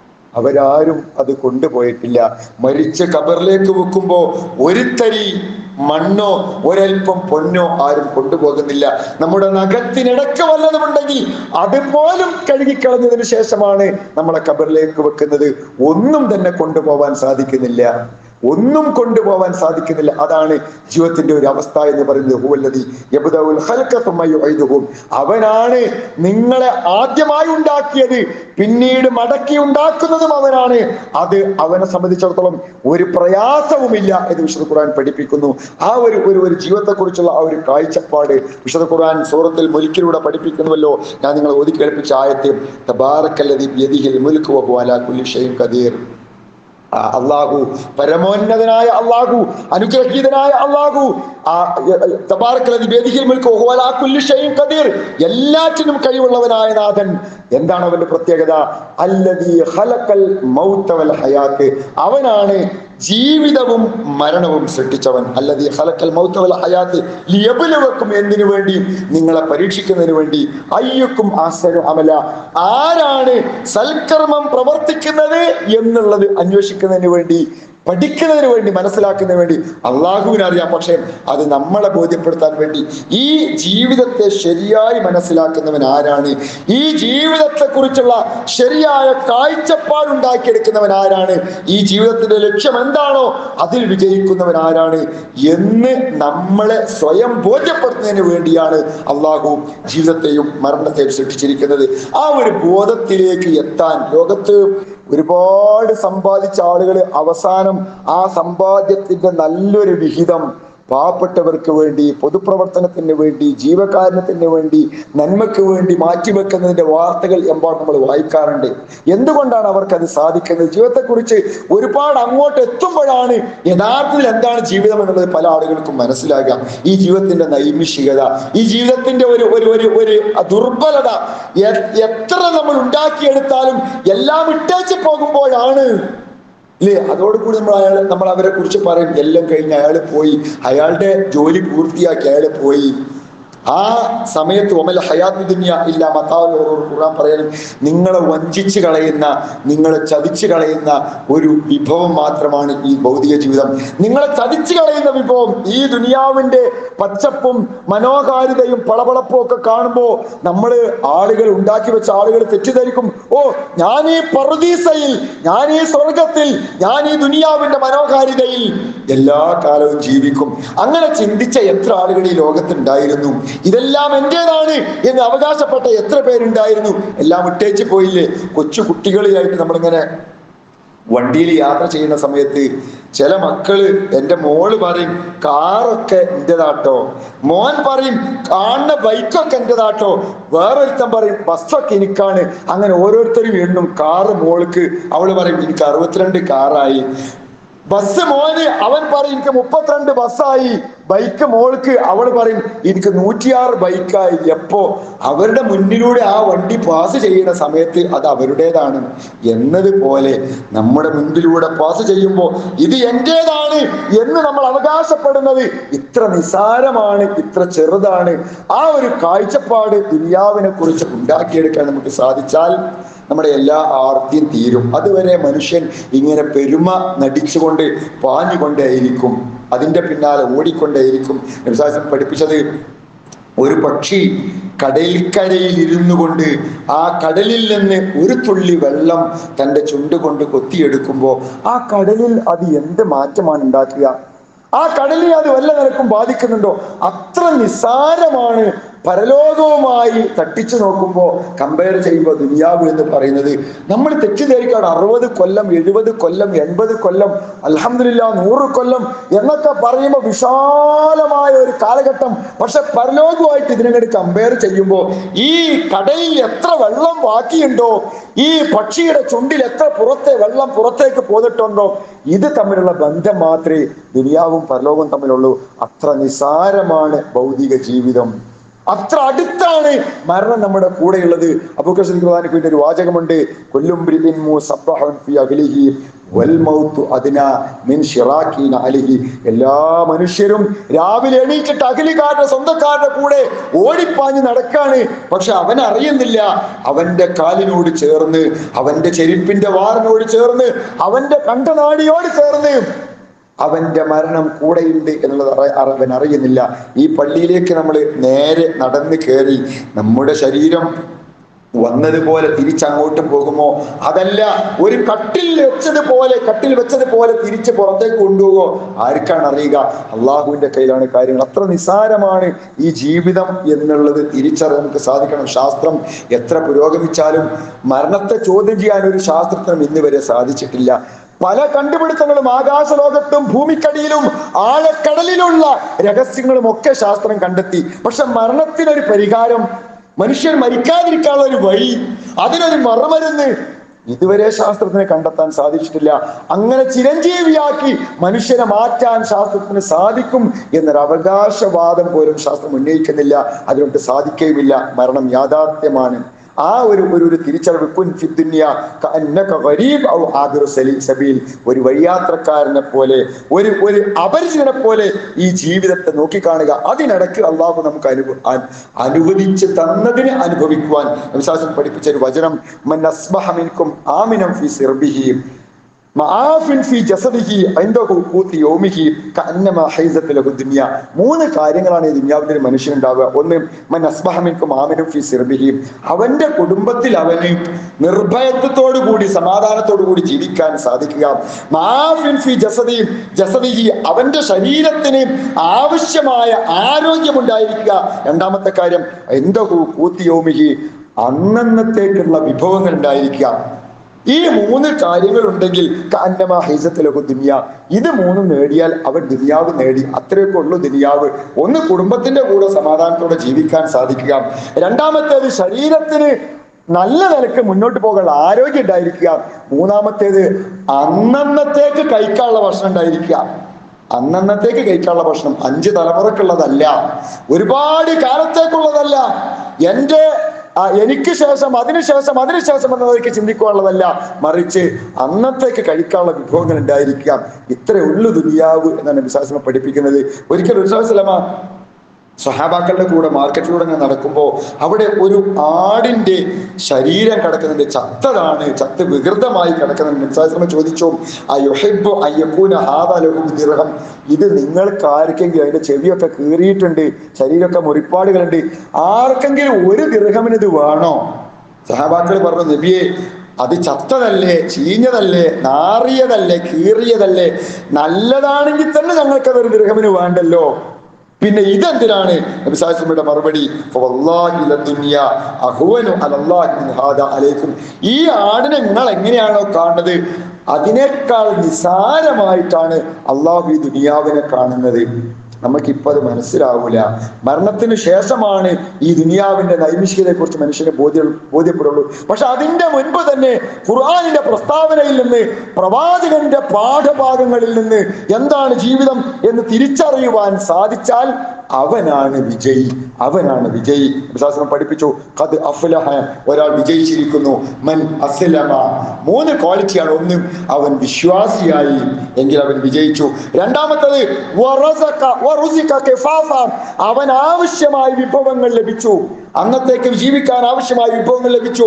അവരാരും അത് കൊണ്ടുപോയിട്ടില്ല. മരിച്ച ഖബറിലേക്ക് വെക്കുമ്പോ ഒരു തരി മണ്ണോ ഒരൽപ്പം പൊന്നോ ആരും കൊണ്ടുപോകുന്നില്ല. നമ്മുടെ നഖത്തിനിടക്ക് വല്ലതുമുണ്ടെങ്കിൽ അതുപോലും കഴുകിക്കളഞ്ഞതിന് ശേഷമാണ് നമ്മളെ ഖബറിലേക്ക് വെക്കുന്നത്. ഒന്നും തന്നെ കൊണ്ടുപോകാൻ സാധിക്കുന്നില്ല, ഒന്നും കൊണ്ടുപോകാൻ സാധിക്കുന്നില്ല. അതാണ് ജീവിതത്തിന്റെ ഒരു അവസ്ഥ എന്ന് പറയുന്നത്. ഹുവല്ലദീ യബ്ദഉൽ ഖൽഖ സുമ്മ യുഈദുഹു. അവനാണ് നിങ്ങളെ ആദ്യമായി ഉണ്ടാക്കിയത്, പിന്നീട് മടക്കി ഉണ്ടാക്കുന്നതും അവനാണ്. അത് അവനെ സംബന്ധിച്ചിടത്തോളം ഒരു പ്രയാസവുമില്ല എന്ന് വിശുദ്ധ ഖുർആൻ പഠിപ്പിക്കുന്നു. ആ ഒരു ജീവിതത്തെക്കുറിച്ചുള്ള ആ ഒരു കാഴ്ചപ്പാട് വിശുദ്ധ ഖുർആൻ സൂറത്തുൽ മുൽക്കിലൂടെ പഠിപ്പിക്കുന്നുവല്ലോ. ഞാൻ നിങ്ങളെ ഓതി കേൾപ്പിച്ച ആയത്ത്, തബാറക്കല്ലദീ ബിയദിഹിൽ മുൽക്കു വഹുവ അലാ കുല്ലി ഷൈഇൻ ഖദീർ. അള്ളാഹു, പരമോന്നതനായ അള്ളാഹു, അനുഗ്രഹീതനായ അള്ളാഹു, എല്ലാറ്റിനും കഴിവുള്ളവനായ നാഥൻ. എന്താണ് അവന്റെ പ്രത്യേകത? അല്ലദീ ഖലഖൽ മൗത വൽ ഹയാത്ത്. അവനാണ് ജീവിതവും മരണവും സൃഷ്ടിച്ചവൻ. അല്ലദീ ഖലഖൽ മൗത വൽ ഹയാത്ത് ലിയബ്ലുവക്കും, എന്തിനു വേണ്ടി? നിങ്ങളെ പരീക്ഷിക്കുന്നതിന് വേണ്ടി. അയ്യുക്കും അഹ്സനു അമല, ആരാണ് സൽക്കർമ്മം പ്രവർത്തിക്കുന്നത് എന്നുള്ളത് അന്വേഷിക്കുന്നതിന് വേണ്ടി, പഠിക്കുന്നതിന് വേണ്ടി, മനസ്സിലാക്കുന്നതിന് വേണ്ടി അള്ളാഹുവിനറിയാം. പക്ഷെ അത് നമ്മളെ ബോധ്യപ്പെടുത്താൻ വേണ്ടി ഈ ജീവിതത്തെ ശരിയായി മനസ്സിലാക്കുന്നവൻ ആരാണ്, ഈ ജീവിതത്തെ കുറിച്ചുള്ള ശരിയായ കാഴ്ചപ്പാടുണ്ടാക്കിയെടുക്കുന്നവൻ ആരാണ്, ഈ ജീവിതത്തിന്റെ ലക്ഷ്യം എന്താണോ അതിൽ വിജയിക്കുന്നവൻ ആരാണ് എന്ന് നമ്മളെ സ്വയം ബോധ്യപ്പെടുത്തുന്നതിന് വേണ്ടിയാണ് അള്ളാഹു ജീവിതത്തെയും മരണത്തെയും സൃഷ്ടിച്ചിരിക്കുന്നത്. ആ ഒരു ബോധത്തിലേക്ക് എത്താൻ ലോകത്ത് ഒരുപാട് സമ്പാദിച്ച ആളുകൾ അവസാനം ആ സമ്പാദ്യത്തിന്റെ നല്ലൊരു വിഹിതം പാവപ്പെട്ടവർക്ക് വേണ്ടി, പൊതുപ്രവർത്തനത്തിന് വേണ്ടി, ജീവകാരുണ്യത്തിന് വേണ്ടി, നന്മയ്ക്ക് വേണ്ടി മാറ്റിവെക്കുന്നതിന്റെ വാർത്തകൾ എമ്പാടും നമ്മൾ വായിക്കാറുണ്ട്. എന്തുകൊണ്ടാണ് അവർക്കത് സാധിക്കുന്നത്? ജീവിതത്തെക്കുറിച്ച് ഒരുപാട് അങ്ങോട്ട് എത്തുമ്പോഴാണ് യഥാർത്ഥത്തിൽ എന്താണ് ജീവിതം എന്നുള്ളത് പല ആളുകൾക്കും മനസ്സിലാകാം. ഈ ജീവിതത്തിന്റെ നൈമിഷികത, ഈ ജീവിതത്തിന്റെ ഒരു ദുർബലത എത്ര നമ്മൾ ഉണ്ടാക്കിയെടുത്താലും എല്ലാം ഇട്ടേച്ച് പോകുമ്പോഴാണ് ഇല്ലേ, അതോടുകൂടി നമ്മൾ അവരെ കുറിച്ച് പറയും, എല്ലാം കഴിഞ്ഞ് അയാൾ പോയി, അയാളുടെ ജോലി പൂർത്തിയാക്കി അയാൾ പോയി. ആ സമയത്ത് ഒമൽ ഹയാത്ത് ദുനിയ ഇല്ല മതാഉൽ ഖുറൂർ, ഖുർആൻ പറയണം, നിങ്ങളെ വഞ്ചിച്ച് കളയുന്ന, നിങ്ങളെ ചതിച്ച് കളയുന്ന ഒരു വിഭവം മാത്രമാണ് ഈ ഭൗതിക ജീവിതം. നിങ്ങളെ ചതിച്ച് കളയുന്ന വിഭവം. ഈ ദുനിയാവിന്റെ പച്ചപ്പും മനോഹാരിതയും പളപളപ്പും ഒക്കെ കാണുമ്പോൾ ആളുകൾ ഉണ്ടാക്കി വെച്ച ആളുകൾ തെറ്റിദ്ധരിക്കും, ഓ ഞാൻ ഈ പറുദീസയിൽ, ഞാൻ ഈ സ്വർഗത്തിൽ, ഞാൻ ഈ ദുനിയാവിന്റെ മനോഹാരിതയിൽ എല്ലാ കാലവും ജീവിക്കും. അങ്ങനെ ചിന്തിച്ച എത്ര ആളുകൾ ഈ ലോകത്തുണ്ടായിരുന്നു? ഇതെല്ലാം എന്റേതാണ് എന്ന് അവകാശപ്പെട്ട എത്ര പേരുണ്ടായിരുന്നു? എല്ലാം വിട്ടേച്ച് പോയില്ലേ? കൊച്ചു കുട്ടികളായിട്ട് നമ്മളിങ്ങനെ വണ്ടിയിൽ യാത്ര ചെയ്യുന്ന സമയത്ത് ചില മക്കള്, എൻ്റെ മോള് പറയും കാറൊക്കെ എന്റേതാട്ടോ, മോൻ പറയും കാണുന്ന ബൈക്കൊക്കെ എന്റേതാട്ടോ, വേറൊരുത്തൻ പറയും ബസ്സൊക്കെ എനിക്കാണ്. അങ്ങനെ ഓരോരുത്തരും എണ്ണും. കാറ് മോൾക്ക്, അവള് പറയും എനിക്ക് 62 കാറായി. ബസ് മോന്, അവൻ പറയും എനിക്ക് 32 ബസ്സായി. ബൈക്ക് മോൾക്ക്, അവൾ പറയും എനിക്ക് 106 ബൈക്കായി. എപ്പോ? അവരുടെ മുന്നിലൂടെ ആ വണ്ടി പാസ് ചെയ്യുന്ന സമയത്ത് അത് അവരുടേതാണ് എന്നതുപോലെ നമ്മുടെ മുൻപിലൂടെ പാസ് ചെയ്യുമ്പോൾ ഇത് എന്റേതാണ് എന്ന് നമ്മൾ അവകാശപ്പെടുന്നത് ഇത്ര നിസാരമാണ്, ഇത്ര ചെറുതാണ്. ആ ഒരു കാഴ്ചപ്പാട് ദുനിയാവിനെ കുറിച്ച് ഉണ്ടാക്കിയെടുക്കാൻ നമുക്ക് സാധിച്ചാൽ നമ്മുടെ എല്ലാ ആർത്തിയും തീരും. അതുവരെ മനുഷ്യൻ ഇങ്ങനെ പെരുമ നടിച്ചുകൊണ്ട് പാഞ്ഞുകൊണ്ടേയിരിക്കും, അതിൻ്റെ പിന്നാലെ ഓടിക്കൊണ്ടേയിരിക്കും. നബി പഠിപ്പിച്ചത്, ഒരു പക്ഷി കടൽക്കരയിൽ ഇരുന്നു കൊണ്ട് ആ കടലിൽ നിന്ന് ഒരു തുള്ളി വെള്ളം തൻ്റെ ചുണ്ടുകൊണ്ട് കൊത്തിയെടുക്കുമ്പോൾ ആ കടലിൽ അത് എന്ത് മാറ്റമാണ് ഉണ്ടാക്കുക? ആ കടലിനെ അത് വല്ല നിലക്കും ബാധിക്കുന്നുണ്ടോ? അത്ര നിസ്സാരമാണ്. പരലോകവുമായി തട്ടിച്ചു നോക്കുമ്പോൾ, കമ്പയർ ചെയ്യുമ്പോൾ ദുനിയാവ് എന്ന് പറയുന്നത് നമ്മൾ തെറ്റിദ്ധരിക്കാണ്. 60 കൊല്ലം, 70 കൊല്ലം, 80 കൊല്ലം, അൽഹംദുലില്ലാ 100 കൊല്ലം എന്നൊക്കെ പറയുമ്പോൾ വിശാലമായ ഒരു കാലഘട്ടം. പക്ഷെ പരലോകവുമായിട്ട് ഇതിനങ്ങോട്ട് കമ്പയർ ചെയ്യുമ്പോൾ ഈ കടലിൽ എത്ര വെള്ളം ബാക്കിയുണ്ടോ, ഈ പക്ഷിയുടെ ചുണ്ടിൽ എത്ര വെള്ളം പുറത്തേക്ക് പോന്നിട്ടുണ്ടോ, ഇത് തമ്മിലുള്ള ബന്ധം മാത്രമേ ദുനിയാവും പരലോകവും തമ്മിലുള്ളൂ. അത്ര നിസാരമാണ് ഭൗതിക ജീവിതം, അത്ര അടുത്താണ് മരണം നമ്മുടെ കൂടെയുള്ളത്. അബൂബക്കർ സിദ്ദീഖ് റളിയല്ലാഹു ഒരു വാചകമുണ്ട്, കൊല്ലും ബ്രിഇൻ മുസബ്ബഹൻ ഫി അഹ്ലിഹി വൽ മൗതു അദ്നാ മിൻ ശിറാകിന അലിഹി. എല്ലാ മനുഷ്യരും രാവിലെ എണീറ്റിട്ട് അഖിലിക്കാരുടെ സ്വന്തക്കാരുടെ കൂടെ ഓടിപ്പാഞ്ഞ് നടക്കാണ്. പക്ഷെ അവൻ അറിയുന്നില്ല, അവന്റെ കാലിനോട് ചേർന്ന്, അവന്റെ ചെരുപ്പിന്റെ വാറിനോട് ചേർന്ന്, അവന്റെ കണ്ഠനാടിയോട് ചേർന്ന് അവന്റെ മരണം കൂടെയുണ്ട് എന്നുള്ളത് അവൻ അറിയുന്നില്ല. ഈ പള്ളിയിലേക്ക് നമ്മൾ നേരെ നടന്ന് കയറി നമ്മുടെ ശരീരം വന്നതുപോലെ തിരിച്ചങ്ങോട്ടും പോകുമോ? അതല്ല, ഒരു കട്ടിൽ വെച്ചതുപോലെ തിരിച്ച് പുറത്തേക്ക് കൊണ്ടുപോകോ? ആർക്കാണ് അറിയുക? അള്ളാഹുവിന്റെ കയ്യിലാണ് കാര്യങ്ങൾ. അത്ര നിസാരമാണ് ഈ ജീവിതം എന്നുള്ളത് തിരിച്ചറിയാൻ നമുക്ക് സാധിക്കണം. ശാസ്ത്രം എത്ര പുരോഗമിച്ചാലും മരണത്തെ ചോദ്യം ചെയ്യാൻ ഒരു ശാസ്ത്രത്തിനും ഇന്ന് വരെ സാധിച്ചിട്ടില്ല. പല കണ്ടുപിടുത്തങ്ങളും ആകാശലോകത്തും ഭൂമിക്കടിയിലും ആഴക്കടലിലുള്ള രഹസ്യങ്ങളും ഒക്കെ ശാസ്ത്രം കണ്ടെത്തി. പക്ഷെ മരണത്തിനൊരു പരിഹാരം, മനുഷ്യൻ മരിക്കാതിരിക്കാനുള്ള ഒരു വഴി, അതിനൊരു മറുമരുന്ന് ഇതുവരെ ശാസ്ത്രത്തിന് കണ്ടെത്താൻ സാധിച്ചിട്ടില്ല. അങ്ങനെ ചിരഞ്ജീവിയാക്കി മനുഷ്യനെ മാറ്റാൻ ശാസ്ത്രത്തിന് സാധിക്കും എന്നൊരു അവകാശവാദം പോലും ശാസ്ത്രം ഉന്നയിക്കുന്നില്ല. അതുകൊണ്ട് സാധിക്കുകയുമില്ല. മരണം യാഥാർത്ഥ്യമാണ്. ആ ഒരു തിരിച്ചറിവ്. കുൻ ഫി ദുനിയ കഅന്നക ഗരീബ് ഔ ആബിറു സബീൽ, ഒരു വഴിയാത്രക്കാരനെ പോലെ, ഒരു അപരിചിതനെ പോലെ ഈ ജീവിതത്തെ നോക്കിക്കാണുക. അതിനിടയ്ക്ക് അള്ളാഹു നമുക്ക് അനുവദിച്ച് തന്നതിനെ അനുഭവിക്കുവാൻ വിശ്വാസം പഠിപ്പിച്ച ഒരു വചനം, മൻ അസ്ബഹ മിൻകും ആമിനം ഫി സിർബിഹി മആഫിൻ ഫി ജസദിഹി ഇൻദഹു ഖൂതി യൗമിഹി കഅന്നമാ ഹൈസത ലഹു ദുനിയ. 3 കാര്യങ്ങളാണ് ഈ ദുനിയാവിൽ ഒരു മനുഷ്യനുണ്ടാവുക. ഒന്ന്, മൻ അസ്ബഹ മിൻകും ആമിനം ഫി സിർബിഹി, അവന്റെ കുടുംബത്തിൽ അവന് നിർഭയത്വത്തോടു കൂടി സമാധാനത്തോടു കൂടി ജീവിക്കാൻ സാധിക്കുക. മആഫിൻ ഫി ജസദിഹി, അവന്റെ ശരീരത്തിന് ആവശ്യമായ ആരോഗ്യമുണ്ടായിരിക്കുക. രണ്ടാമത്തെ കാര്യം, ഇൻദഹു ഖൂതി യൗമിഹി, അന്നന്നത്തേക്കുള്ള വിഭവങ്ങൾ ഉണ്ടായിരിക്കുക. ഈ 3 കാര്യങ്ങൾ ഉണ്ടെങ്കിൽ കഅന്നമാ ഹൈസത ലഹു ദുനിയ, ഇത് 3 നേടിയാൽ അവൻ ദുനിയാവ് നേടി. അത്രയൊക്കെ ഉള്ളൂ ദുനിയാവ്. ഒന്ന്, കുടുംബത്തിന്റെ കൂടെ സമാധാനത്തോടെ ജീവിക്കാൻ സാധിക്കുക. രണ്ടാമത്തേത്, ശരീരത്തിന് നല്ല നിലക്ക് മുന്നോട്ട് പോകാനുള്ള ആരോഗ്യം ഉണ്ടായിരിക്കുക. മൂന്നാമത്തേത്, അന്നന്നത്തേക്ക് കഴിക്കാനുള്ള ഭക്ഷണം ഉണ്ടായിരിക്കുക. അന്നന്നത്തേക്ക് കഴിക്കാനുള്ള ഭക്ഷണം 5 തലമുറക്കുള്ളതല്ല, ഒരുപാട് കാലത്തേക്കുള്ളതല്ല, എനിക്ക് ശേഷം അതിനുശേഷം എന്നതൊക്കെ ചിന്തിക്കാനുള്ളതല്ല, മറിച്ച് അന്നത്തേക്ക് കഴിക്കാനുള്ള വിഭവങ്ങൾ ഉണ്ടായിരിക്കാം. ഇത്രയേ ഉള്ളൂ ദുനിയാവ് എന്നാണ് വിശ്വാസം പഠിപ്പിക്കുന്നത്. ഒരിക്കൽ ഒരു സ്വഹാബാക്കളുടെ കൂടെ മാർക്കറ്റിലൂടെ നടക്കുമ്പോൾ അവിടെ ഒരു ആടിന്റെ ശരീരം കിടക്കുന്നുണ്ട്, ചത്ത് വികൃതമായി കിടക്കുന്നുണ്ട്. ചോദിച്ചു, ഇത് നിങ്ങൾക്ക് ആർക്കെങ്കിലും, അതിന്റെ ചെവിയൊക്കെ കീറിയിട്ടുണ്ട്, ശരീരമൊക്കെ മുറിപ്പാടുകളുണ്ട്, ആർക്കെങ്കിലും 1 ദിർഹമിന് ഇത് വേണോ? സ്വഹാബാക്കൾ പറഞ്ഞു, നബിയെ, അത് ചത്തതല്ലേ, ചീഞ്ഞതല്ലേ, നാറിയതല്ലേ, കീറിയതല്ലേ, നല്ലതാണെങ്കിൽ തന്നെ ഞങ്ങൾക്കത് 1 ദിർഹമിന് വേണ്ടല്ലോ, പിന്നെ ഇതെന്തിനാണ്? നബി സല്ലല്ലാഹു അലൈഹി വസല്ലം മറുപടി, ഈ ആടിനെ നിങ്ങൾ എങ്ങനെയാണോ കാണുന്നത് അതിനേക്കാൾ നിസാരമായിട്ടാണ് അള്ളാഹു ഈ ദുനിയാവിനെ കാണുന്നത്. നമുക്കിപ്പോൾ അത് മനസ്സിലാവൂല. മരണത്തിന് ശേഷമാണ് ഈ ദുനിയാവിന്റെ നൈമിഷികതയെ കുറിച്ച് മനുഷ്യനെ ബോധ്യപ്പെടുള്ളൂ. പക്ഷെ അതിന്റെ മുൻപ് തന്നെ ഖുർആനിന്റെ പ്രസ്താവനയിൽ നിന്ന്, പ്രവാചകന്റെ പാഠഭാഗങ്ങളിൽ നിന്ന് എന്താണ് ജീവിതം എന്ന് തിരിച്ചറിയുവാൻ സാധിച്ചാൽ അവനാണ് വിജയി. വിശ്വാസം പഠിപ്പിച്ചു, ഖദ് അഫ്ലഹ, ഒരാൾ വിജയിച്ചിരിക്കുന്നു. മൻ അസ്ലമ, 3 ക്വാളിറ്റിയാണ്. ഒന്ന്, അവൻ വിശ്വാസിയായി, എങ്കിൽ അവൻ വിജയിച്ചു. രണ്ടാമത്തത്, അവൻ ആവശ്യമായ വിഭവങ്ങൾ ലഭിച്ചു, അന്നത്തേക്ക് ജീവിക്കാൻ ആവശ്യമായ വിഭവങ്ങൾ ലഭിച്ചു.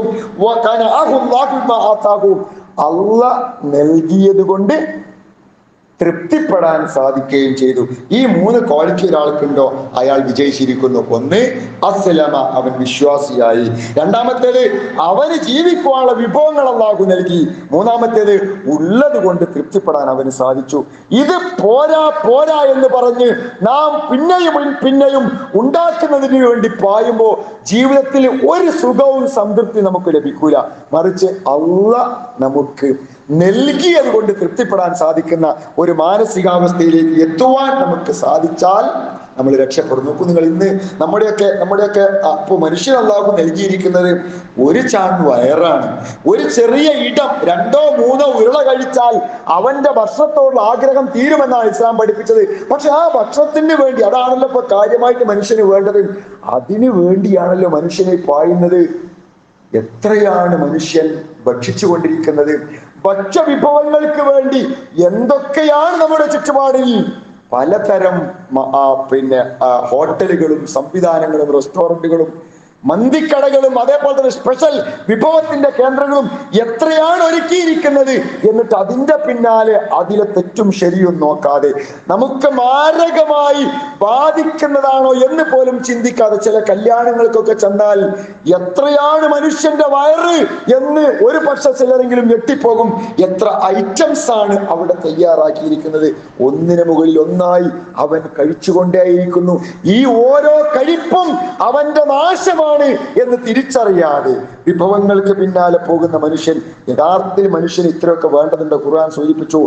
അള്ളാഹ് നൽകിയത് കൊണ്ട് തൃപ്തിപ്പെടാൻ സാധിക്കുകയും ചെയ്തു. ഈ 3 ക്വാളിറ്റി ഒരാൾക്കുണ്ടോ അയാൾ വിജയിച്ചിരിക്കുന്നു. ഒന്ന്, അസ്ലമ, അവൻ വിശ്വാസിയായി. രണ്ടാമത്തേത്, അവന് ജീവിക്കുവാനുള്ള വിഭവങ്ങൾ അല്ലാഹു നൽകി. മൂന്നാമത്തേത്, ഉള്ളത് കൊണ്ട് തൃപ്തിപ്പെടാൻ അവന് സാധിച്ചു. ഇത് പോരാ എന്ന് പറഞ്ഞ് നാം പിന്നെയും ഉണ്ടാക്കുന്നതിന് വേണ്ടി പായുമ്പോൾ ജീവിതത്തിൽ ഒരു സുഖവും സംതൃപ്തി നമുക്ക് ലഭിക്കൂല. മറിച്ച് അള്ളാഹ് നമുക്ക് നൽകിയത് കൊണ്ട് തൃപ്തിപ്പെടാൻ സാധിക്കുന്ന ഒരു മാനസികാവസ്ഥയിലേക്ക് എത്തുവാൻ നമുക്ക് സാധിച്ചാൽ നമ്മൾ രക്ഷപ്പെടും. നോക്കൂ നിങ്ങൾ, ഇന്ന് നമ്മുടെയൊക്കെ അപ്പോൾ മനുഷ്യൻ അല്ലാഹു നൽകിയിരിക്കുന്നത് ഒരു ചാൺ വയറാണ്. ഒരു ചെറിയ ഇടം, 2 3 ഉരുള കഴിച്ചാൽ അവന്റെ ഭക്ഷണത്തോടുള്ള ആഗ്രഹം തീരുമെന്നാണ് ഇസ്ലാം പഠിപ്പിച്ചത്. പക്ഷെ ആ ഭക്ഷണത്തിന് വേണ്ടി, അതാണല്ലോ ഇപ്പൊ കാര്യമായിട്ട് മനുഷ്യന് വേണ്ടത്, അതിനു വേണ്ടിയാണല്ലോ മനുഷ്യനെ പായുന്നത്. എത്രയാണ് മനുഷ്യൻ ഭക്ഷിച്ചു കൊണ്ടിരിക്കുന്നത്? ഭക്ഷ്യവിഭവങ്ങൾക്ക് വേണ്ടി എന്തൊക്കെയാണ് നമ്മുടെ ചുറ്റുപാടിൽ. പലതരം ഹോട്ടലുകളും സംവിധാനങ്ങളും റെസ്റ്റോറന്റുകളും മന്തിക്കടകളും അതേപോലെ തന്നെ സ്പെഷ്യൽ വിഭവത്തിന്റെ കേന്ദ്രങ്ങളും എത്രയാണ് ഒരുക്കിയിരിക്കുന്നത്. എന്നിട്ട് അതിന്റെ പിന്നാലെ അതിലെ തെറ്റും ശരിയും നോക്കാതെ നമുക്ക് മാരകമായി ബാധിക്കുന്നതാണോ എന്ന് പോലും ചിന്തിക്കാതെ ചില കല്യാണങ്ങൾക്കൊക്കെ ചെന്നാൽ എത്രയാണ് മനുഷ്യന്റെ വയറ് എന്ന് ഒരു പക്ഷെ ചിലരെങ്കിലും ഞെട്ടിപ്പോകും. എത്ര ഐറ്റംസ് ആണ് അവിടെ തയ്യാറാക്കിയിരിക്കുന്നത്. ഒന്നിനു മുകളിൽ ഒന്നായി അവൻ കഴിച്ചുകൊണ്ടേയിരിക്കുന്നു. ഈ ഓരോ കഴിപ്പും അവന്റെ നാശമാണ് എന്ന് തിരിച്ചറിയാതെ വിഭവങ്ങൾക്ക് പിന്നാലെ പോകുന്ന മനുഷ്യൻ, യഥാർത്ഥത്തിൽ മനുഷ്യന് ഇത്രയൊക്കെ വേണ്ടതുണ്ട്. ഖുർആൻ സൂചിപ്പിച്ചു,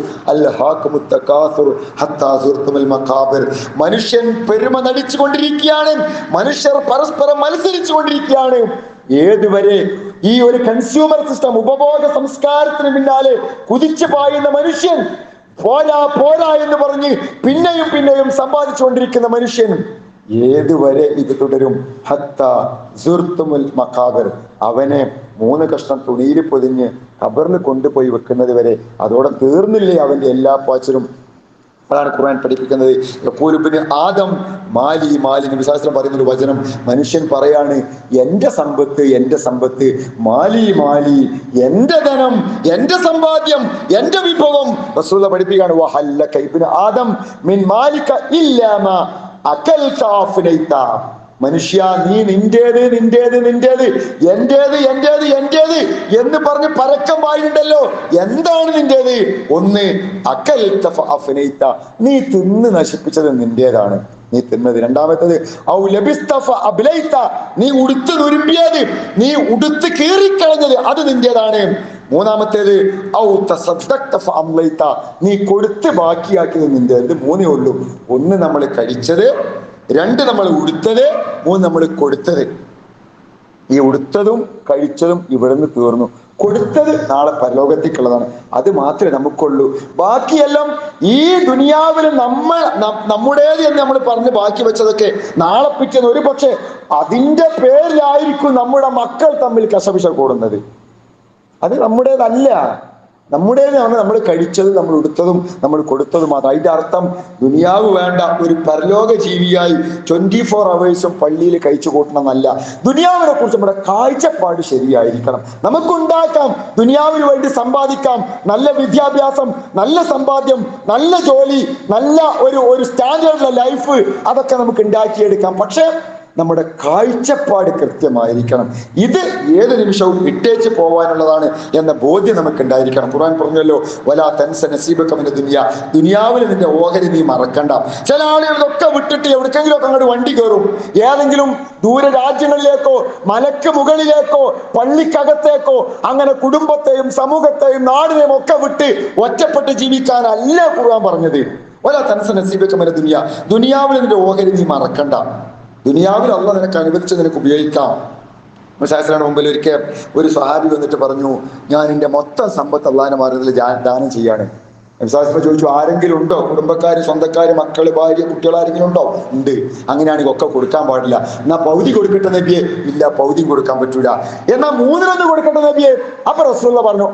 മനുഷ്യൻ പെരുമ നടിച്ചു കൊണ്ടിരിക്കുകയാണ്. മനുഷ്യർ പരസ്പരം മത്സരിച്ചു കൊണ്ടിരിക്കുകയാണ്. ഏതുവരെ ഈ ഒരു കൺസ്യൂമർ സിസ്റ്റം, ഉപഭോഗ സംസ്കാരത്തിന് പിന്നാലെ കുതിച്ചു പായുന്ന മനുഷ്യൻ, പോരാ എന്ന് പറഞ്ഞ് പിന്നെയും സമ്പാദിച്ചുകൊണ്ടിരിക്കുന്ന മനുഷ്യൻ, ഏതുവരെ ഇത് തുടരും? ഹത്ത സുർത്തുമുൽ മഖാബിർ, അവനെ 3 കഷ്ണം തുണിയിൽ പൊതിഞ്ഞ് ഖബറിൽ കൊണ്ടുപോയി വെക്കുന്നത് വരെ. അതോടെ തീർന്നില്ലേ അവന്റെ എല്ലാ പാച്ചിലും? അതാണ് ഖുർആൻ പഠിപ്പിക്കുന്നത്. യഖൂലുബ്നു ആദം മാലി മാലി. നബി സല്ലല്ലാഹു അലൈഹി വസല്ലം പറയുന്ന ഒരു വചനം, മനുഷ്യൻ പറയാണ് എന്റെ സമ്പത്ത്, എന്റെ സമ്പത്ത്, മാലി മാലി, എന്റെ ധനം, എന്റെ സമ്പാദ്യം, എന്റെ വിഭവം. റസൂലുള്ളാഹി പഠിപ്പിക്കുകയാണ് വഹല്ലക ഇബ്നു ആദം മിൻ മാലിക ഇല്ലാ മാ അകൽത അഫ്നൈത. മനുഷ്യ, നീ നിന്റേത് നിന്റേത് നിന്റേത്, എന്റേത് എന്റേത് എന്റേത് എന്ന് പറഞ്ഞ് പരക്കം വായുണ്ടല്ലോ. എന്താണ് നിന്റേത്? ഒന്ന് അകൽത ഫഅഫ്നൈത, നീ തിന്ന് നശിപ്പിച്ചത് നിന്റേതാണ്, നീ തിന്നത്. രണ്ടാമത്തേത് ഔ ലബിസ്ത ഫഅബ്ലൈത, നീ ഉടുത്ത് നുരുമ്പിയത്, നീ ഉടുത്ത് കീറിക്കളഞ്ഞത്, അത് നിന്റേതാണ്. മൂന്നാമത്തേത് ഔ തസദ്ദഖ്ത ഫഅംലൈത, നീ കൊടുത്ത് ബാക്കിയാക്കിയത് നിന്റേത്. ഇത് 3 ഉള്ളൂ. ഒന്ന് നമ്മൾ കഴിച്ചത്, 2 നമ്മൾ ഉടുത്തത്, 3 നമ്മൾ കൊടുത്തത്. ഈ ഉടുത്തതും കഴിച്ചതും ഇവിടുന്ന് തീർന്നു. കൊടുത്തത് നാളെ പരലോകത്തേക്കുള്ളതാണ്. അത് മാത്രമേ നമുക്കുള്ളൂ. ബാക്കിയെല്ലാം ഈ ദുനിയാവിൽ നമ്മുടേത് എന്ന് നമ്മൾ പറഞ്ഞ് ബാക്കി വെച്ചതൊക്കെ നാളെ പിറ്റേന്ന് ഒരു പക്ഷേ അതിന്റെ പേരിലായിരിക്കും നമ്മുടെ മക്കൾ തമ്മിൽ കശപിശ കൂടുന്നത്. അത് നമ്മുടേതല്ല. നമ്മുടേതാണ് നമ്മൾ കഴിച്ചത്, നമ്മൾ ഉടുത്തതും നമ്മൾ കൊടുത്തതും മാത്രം. അതിന്റെ അർത്ഥം ദുനിയാവ് വേണ്ട, ഒരു പരലോക ജീവിയായി 24 hours പള്ളിയിൽ കഴിച്ചു കൂട്ടണമെന്നല്ല. ദുനിയാവിനെ കുറിച്ച് നമ്മുടെ കാഴ്ചപ്പാട് ശരിയായിരിക്കണം. നമുക്കുണ്ടാക്കാം, ദുനിയാവിന് വേണ്ടി സമ്പാദിക്കാം, നല്ല വിദ്യാഭ്യാസം, നല്ല സമ്പാദ്യം, നല്ല ജോലി, നല്ല ഒരു സ്റ്റാൻഡേർഡ് ലൈഫ്, അതൊക്കെ നമുക്ക് ഉണ്ടാക്കിയെടുക്കാം. പക്ഷെ നമ്മുടെ കാഴ്ചപ്പാട് കൃത്യമായിരിക്കണം. ഇത് ഏത് നിമിഷവും ഇട്ടേച്ച് പോവാനുള്ളതാണ് എന്ന ബോധ്യം നമുക്ക് ഉണ്ടായിരിക്കണം. ഖുർആൻ പറഞ്ഞല്ലോ വലാ തൻസ നസീബക മിന ദുനിയ, ദുനിയാവിൽ നിന്റെ ഓഹരി നീ മറക്കണ്ട. ചില ആളുകൾ ഇതൊക്കെ വിട്ടിട്ട് എവിടേക്കെങ്കിലും ഒക്കെ അങ്ങോട്ട് വണ്ടി കയറും, ഏതെങ്കിലും ദൂര രാജ്യങ്ങളിലേക്കോ മലക്ക് മുകളിലേക്കോ പള്ളിക്കകത്തേക്കോ, അങ്ങനെ കുടുംബത്തെയും സമൂഹത്തെയും നാടിനെയും ഒക്കെ വിട്ട് ഒറ്റപ്പെട്ട് ജീവിക്കാനല്ല ഖുർആൻ പറഞ്ഞത്. വലാ തൻസ നസീബക മിന ദുനിയ, ദുനിയാവിൽ നിന്റെ ഓഹരി നീ മറക്കണ്ട. ദുനിയാവിൽ അള്ളാഹ് നിനക്ക് അനുവദിച്ച് നിനക്ക് ഉപയോഗിക്കാം. മുസാഹിദിന്റെ മുമ്പിൽ ഒരിക്കൽ ഒരു സ്വഹാബി വന്നിട്ട് പറഞ്ഞു, ഞാൻ എൻ്റെ മൊത്തം സമ്പത്ത് അള്ളാഹിന്റെ മാർഗ്ഗത്തിൽ ദാനം ചെയ്യാണ്. മുസാഹിദ് ചോദിച്ചു, ആരെങ്കിലും ഉണ്ടോ? കുടുംബക്കാര്, സ്വന്തക്കാര്, മക്കള്, ഭാര്യ, കുട്ടികൾ ആരെങ്കിലും ഉണ്ടോ? ഉണ്ട്. അങ്ങനെയാണെങ്കിൽ ഒക്കെ കൊടുക്കാൻ പാടില്ല. എന്നാ പൗതി കൊടുക്കട്ടെ നബിയെ? ഇല്ല, പൗതിയും കൊടുക്കാൻ പറ്റൂല. എന്നാൽ 1/3 കൊടുക്കട്ടെ നബിയെ? അപ്പൊ റസൂലുള്ളാഹി പറഞ്ഞു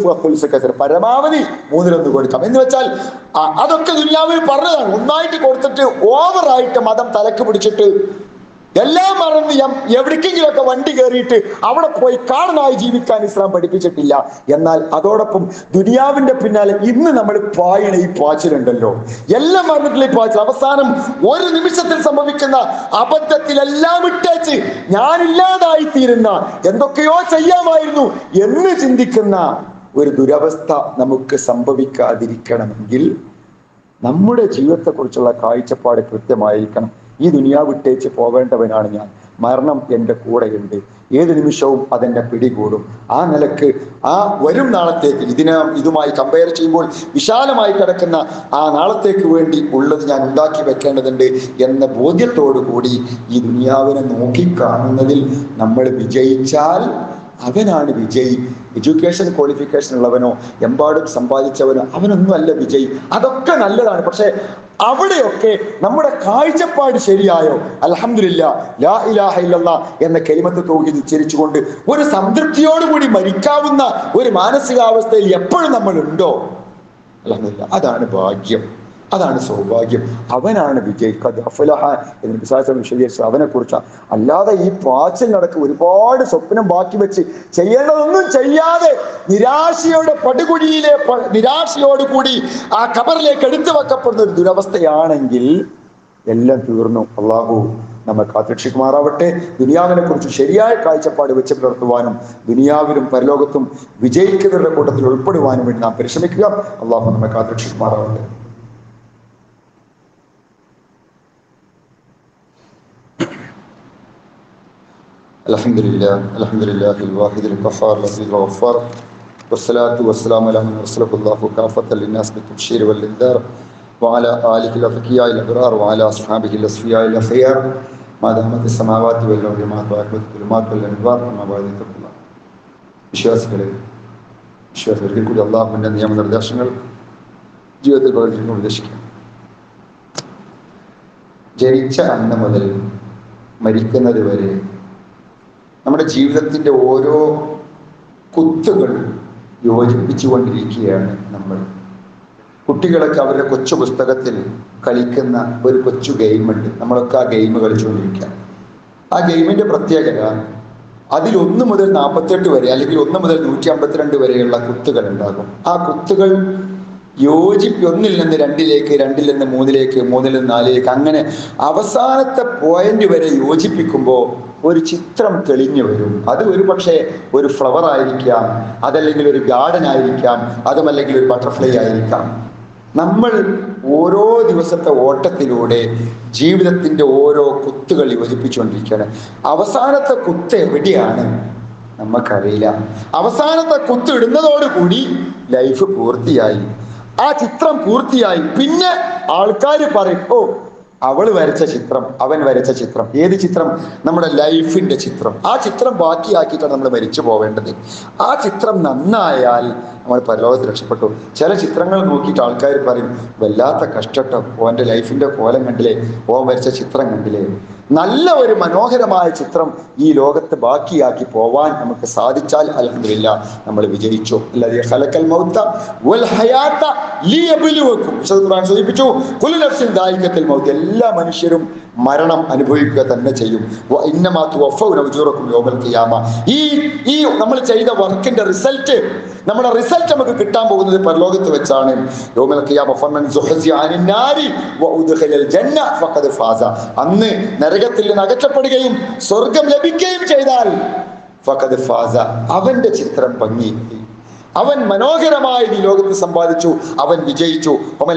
പരമാവധി 1/3 കൊടുക്കാം. എന്ന് വെച്ചാൽ അതൊക്കെ ദുനിയാവിൽ പറഞ്ഞതാണ്. ഒന്നായിട്ട് കൊടുത്തിട്ട് ഓവറായിട്ട് മതം തലക്ക് പിടിച്ചിട്ട് എല്ലാം മറന്ന് എവിടേക്കെങ്കിലുമൊക്കെ വണ്ടി കയറിയിട്ട് അവിടെ പോയി കാടനായി ജീവിക്കാൻ ഇസ്ലാം പഠിപ്പിച്ചിട്ടില്ല. എന്നാൽ അതോടൊപ്പം ദുനിയാവിന്റെ പിന്നാലെ ഇന്ന് നമ്മൾ പായണ ഈ പാച്ചിലുണ്ടല്ലോ, എല്ലാം മറന്നിട്ടുള്ള ഈ പാച്ചിൽ, അവസാനം ഒരു നിമിഷത്തിൽ സംഭവിക്കുന്ന അബദ്ധത്തിലെല്ലാം ഇട്ടേച്ച് ഞാനില്ലാതായി തീരുന്ന, എന്തൊക്കെയോ ചെയ്യാമായിരുന്നു എന്ന് ചിന്തിക്കുന്ന ഒരു ദുരവസ്ഥ നമുക്ക് സംഭവിക്കാതിരിക്കണമെങ്കിൽ നമ്മുടെ ജീവിതത്തെക്കുറിച്ചുള്ള കാഴ്ചപ്പാട് കൃത്യമായിരിക്കണം. ഈ ദുനിയാവ് വിട്ടേച്ച് പോവേണ്ടവനാണ് ഞാൻ. മരണം എൻ്റെ കൂടെയുണ്ട്, ഏത് നിമിഷവും അതെന്നെ പിടികൂടും. ആ നിലക്ക് ആ വരും നാളത്തേക്ക് ഇതുമായി കമ്പയർ ചെയ്യുമ്പോൾ വിശാലമായി കിടക്കുന്ന ആ നാളത്തേക്ക് വേണ്ടി ഉള്ളത് ഞാൻ ഉണ്ടാക്കി വെക്കേണ്ടതുണ്ട് എന്ന ബോധ്യത്തോടു കൂടി ഈ ദുനിയാവിനെ നോക്കിക്കാണുന്നതിൽ നമ്മൾ വിജയിച്ചാൽ അവനാണ് വിജയി. എഡ്യൂക്കേഷൻ ക്വാളിഫിക്കേഷൻ ഉള്ളവനോ എമ്പാടും സമ്പാദിച്ചവനോ അവനൊന്നും അല്ല വിജയി. അതൊക്കെ നല്ലതാണ്. പക്ഷെ അവിടെയൊക്കെ നമ്മുടെ കാഴ്ചപ്പാട് ശരിയായോ? അൽഹംദുലില്ലാഹ് ലാ ഇലാഹ ഇല്ലല്ലാഹ് എന്ന കലിമത്ത് തൗഹീദ് ഉച്ചരിച്ചുകൊണ്ട് ഒരു സംതൃപ്തിയോടുകൂടി മരിക്കാവുന്ന ഒരു മാനസികാവസ്ഥയിൽ എപ്പോഴും നമ്മൾ ഉണ്ടോ? അൽഹംദുലില്ലാഹ്, അതാണ് ഭാഗ്യം, അതാണ് സൗഭാഗ്യം. അവനാണ് വിജയ്. ഖദ് അഫ്ലഹ എന്ന് വിശ്വാസം വിശദീകരിച്ചു അവനെ കുറിച്ചാണ്. അല്ലാതെ ഈ പാച്ചിൽ നടക്ക് ഒരുപാട് സ്വപ്നം ബാക്കി വെച്ച് ചെയ്യേണ്ടതൊന്നും ചെയ്യാതെ നിരാശയുടെ പടുകുഴിയിലെ നിരാശയോടുകൂടി ആ ഖബറിലേക്ക് എടുത്തു വെക്കപ്പെടുന്ന ഒരു ദുരവസ്ഥയാണെങ്കിൽ എല്ലാം തീർന്നു. അള്ളാഹു നമ്മെ കാത്തുരക്ഷിക്കുമാറാവട്ടെ. ദുനിയാവിനെ കുറിച്ച് ശരിയായ കാഴ്ചപ്പാട് വെച്ച് പുലർത്തുവാനും ദുനിയാവിലും പരലോകത്തും വിജയിക്കുന്നവരുടെ കൂട്ടത്തിൽ ഉൾപ്പെടുവാനും വേണ്ടി നാം പരിശ്രമിക്കുക. അള്ളാഹു നമ്മെ കാത്തുരക്ഷിക്കുമാറാവട്ടെ. الحمد لله الواحد القهار اللطيف الغفار والصلاة والسلام على من أرسله الله كافة للناس بالتبشير والإنذار وعلى آله الأتقياء الأبرار وعلى أصحابه الأصفياء الأخيار ما دامت السماوات والأرض ما وأكبت الظلمات والأنوار وما بعد اتقوا الله. വിശ്വാസികളെ കൂടി അള്ളാഹുവിൻ്റെ നിയമനിർദ്ദേശങ്ങൾ ജീവിതത്തിൽ പ്രവർത്തിക്കുന്ന ഉപദേശിക്കുക. ജനിച്ച അന്ന് മുതൽ മരിക്കുന്നത് വരെ നമ്മുടെ ജീവിതത്തിൻ്റെ ഓരോ കുത്തുകൾ യോജിപ്പിച്ചുകൊണ്ടിരിക്കുകയാണ് നമ്മൾ. കുട്ടികളൊക്കെ അവരുടെ കൊച്ചു പുസ്തകത്തിൽ കളിക്കുന്ന ഒരു കൊച്ചു ഗെയിമുണ്ട്. നമ്മളൊക്കെ ആ ഗെയിം കളിച്ചുകൊണ്ടിരിക്കുക. ആ ഗെയിമിൻ്റെ പ്രത്യേകത, അതിൽ 1 മുതൽ 48 വരെ അല്ലെങ്കിൽ 1 മുതൽ 152 വരെയുള്ള കുത്തുകൾ ഉണ്ടാകും. ആ കുത്തുകൾ ഒന്നിൽ നിന്ന് 2ലേക്ക്, 2ൽ നിന്ന് 3ലേക്ക്, 3ൽ നിന്ന് 4ലേക്ക്, അങ്ങനെ അവസാനത്തെ പോയിന്റ് വരെ യോജിപ്പിക്കുമ്പോൾ ഒരു ചിത്രം തെളിഞ്ഞു വരും. അത് ഒരു പക്ഷേ ഒരു ഫ്ലവർ ആയിരിക്കാം, അതല്ലെങ്കിൽ ഒരു ഗാർഡൻ ആയിരിക്കാം, അതുമല്ലെങ്കിൽ ഒരു ബട്ടർഫ്ലൈ ആയിരിക്കാം. നമ്മൾ ഓരോ ദിവസത്തെ ഓട്ടത്തിലൂടെ ജീവിതത്തിന്റെ ഓരോ കുത്തുകൾ യോജിപ്പിച്ചുകൊണ്ടിരിക്കുകയാണ്. അവസാനത്തെ കുത്ത് എവിടെയാണ് നമുക്കറിയില്ല. അവസാനത്തെ കുത്ത് ഇടുന്നതോടുകൂടി ലൈഫ് പൂർത്തിയായി, ആ ചിത്രം പൂർത്തിയായി. പിന്നെ ആൾക്കാർ പറയും, ഓ അവള് വരച്ച ചിത്രം, അവൻ വരച്ച ചിത്രം. ഏത് ചിത്രം? നമ്മുടെ ലൈഫിന്റെ ചിത്രം. ആ ചിത്രം ബാക്കിയാക്കിയിട്ടാണ് നമ്മൾ മരിച്ചു പോവേണ്ടത്. ആ ചിത്രം നന്നായാൽ നമ്മൾ പരലോകത്ത് രക്ഷപ്പെട്ടു. ചില ചിത്രങ്ങൾ നോക്കിയിട്ട് ആൾക്കാർ പറയും, വല്ലാത്ത കഷ്ടം, ഓൻ്റെ ലൈഫിന്റെ കോലം കണ്ടില്ലേ, ഓൻ വരച്ച ചിത്രം കണ്ടില്ലേ. നല്ല ഒരു മനോഹരമായ ചിത്രം ഈ ലോകത്ത് ബാക്കിയാക്കി പോവാൻ നമുക്ക് സാധിച്ചാൽ അൽഹംദുലില്ലാഹ് നമ്മൾ വിജയിച്ചു. അല്ലാതെ ഖലഖൽ മൗത വൽ ഹയാത ലിയബ്ലുവക്കും ഖുർആൻ സൂചിപ്പിച്ചു, കുല്ലു നഫ്സിൻ ദായിഖത്തുൽ മൗത്ത്, എല്ലാ മനുഷ്യരും മരണം അനുഭവിക്കുക തന്നെ ചെയ്യും. ഇന്നമാ തുവഫൗന ഉജൂറക്കും യൗമൽ ഖിയാമ. ഈ നമ്മൾ ചെയ്ത വർക്കിന്റെ റിസൾട്ട്, നമ്മുടെ റിസൾട്ട് നമുക്ക് കിട്ടാൻ പോകുന്നത് പരലോകത്ത് വെച്ചാണ്. യൗമൽ ഖിയാമ ഫമൻ സുഹ്സിയ അനിൻ നാരി വഉദ്ഖിലൽ ജന്ന ഫഖദ് ഫാസ. അന്ന് നരകത്തിൽ നിന്ന് അകറ്റപ്പെടുകയും സ്വർഗം ലഭിക്കുകയും ചെയ്താൽ ഫഖദ് ഫാസ, അവന്റെ ചിത്രം ഭംഗി, അവൻ മനോഹരമായി ഈ ലോകത്ത് സമ്പാദിച്ചു, അവൻ വിജയിച്ചു.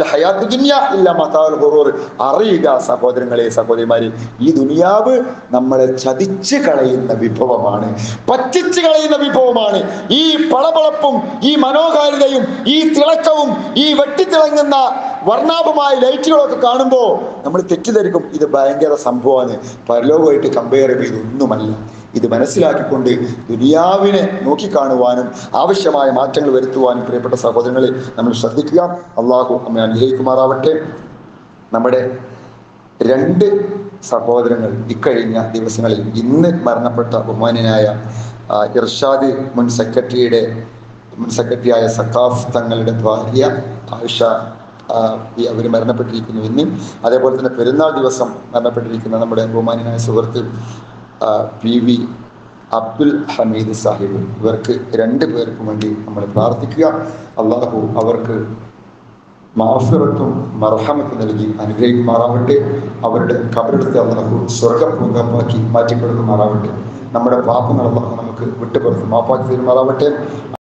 അറിയുക സഹോദരങ്ങളെ, സഹോദരിമാരെ, ഈ ദുനിയാവ് നമ്മളെ ചതിച്ച് കളയുന്ന വിഭവമാണ്, പറ്റിച്ച് കളയുന്ന വിഭവമാണ്. ഈ പളപളപ്പും ഈ മനോഹാരിതയും ഈ തിളക്കവും ഈ വെട്ടിത്തിളങ്ങുന്ന വർണ്ണാഭമായ ലൈറ്റുകളൊക്കെ കാണുമ്പോൾ നമ്മൾ തെറ്റിദ്ധരിക്കും ഇത് ഭയങ്കര സംഭവമാണ്. പരലോകമായിട്ട് കമ്പയർ ചെയ്ത് ഇതൊന്നുമല്ല. ഇത് മനസ്സിലാക്കിക്കൊണ്ട് ദുനിയാവിനെ നോക്കിക്കാണുവാനും ആവശ്യമായ മാറ്റങ്ങൾ വരുത്തുവാനും പ്രിയപ്പെട്ട സഹോദരങ്ങളെ നമ്മൾ ശ്രദ്ധിക്കുക. അള്ളാഹു നമ്മെ അനുഗ്രഹിക്കുമാറാവട്ടെ. നമ്മുടെ 2 സഹോദരങ്ങൾ ഇക്കഴിഞ്ഞ ദിവസങ്ങളിൽ, ഇന്ന് മരണപ്പെട്ട ബഹുമാന്യനായ ഇർഷാദ് മുൻ സെക്രട്ടറിയായ സഖാഫ് തങ്ങളുടെ ഭാര്യ ആയിഷ, അവർ മരണപ്പെട്ടിരിക്കുന്നു ഇന്ന്. അതേപോലെ തന്നെ പെരുന്നാൾ ദിവസം മരണപ്പെട്ടിരിക്കുന്ന നമ്മുടെ ബഹുമാന്യനായ സുഹൃത്ത് PV അബ്ദുൽ ഹമീദ് സാഹിബ്, ഇവർക്ക് 2 പേർക്കും വേണ്ടി നമ്മൾ പ്രാർത്ഥിക്കുക. അള്ളാഹു അവർക്ക് മാഫിറത്തും മർഹമത്തും നൽകി അനുഗ്രഹിക്കുമാറാവട്ടെ. അവരുടെ ഖബറെടുത്ത് അള്ളാഹു സ്വർഗ്ഗപൂർവ്വമാക്കി മാറ്റിക്കൊടുക്കുമാറാവട്ടെ. നമ്മുടെ പാപങ്ങൾ അള്ളാഹു നമുക്ക് വിട്ടുപുറത്ത് മാപ്പാക്കി തരുമാറാവട്ടെ.